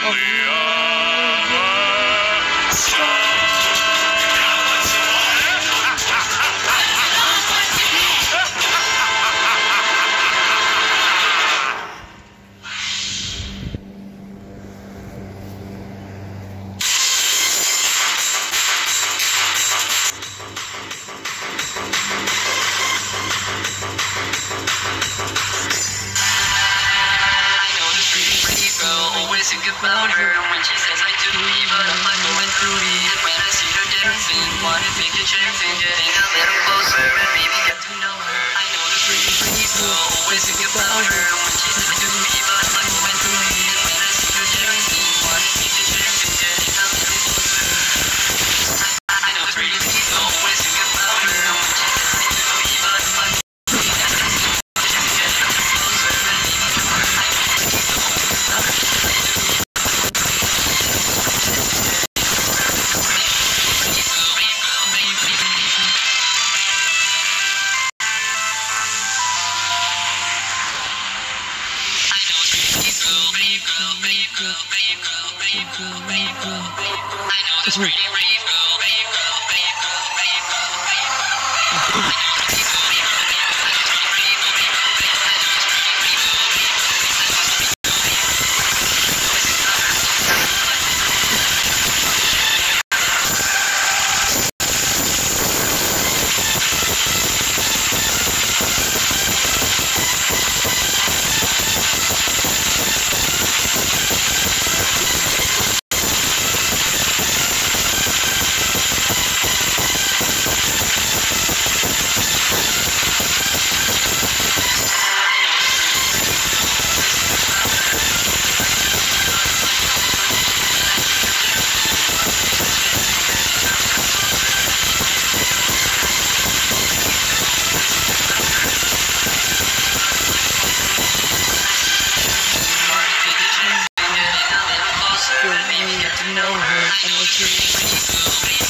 other think about her when she says I do me, but I'm not going through it. When I see her dancing, wanna make a change, getting a little closer and maybe get to know her. I know the pretty girl, always think about her when she says I do me, but I'm not going through it. When I see her dancing, wanna make a change, getting a little closer. I know the pretty girl, always think about her when she says I do me, but I'm not going through it. It's weird. Know her and was really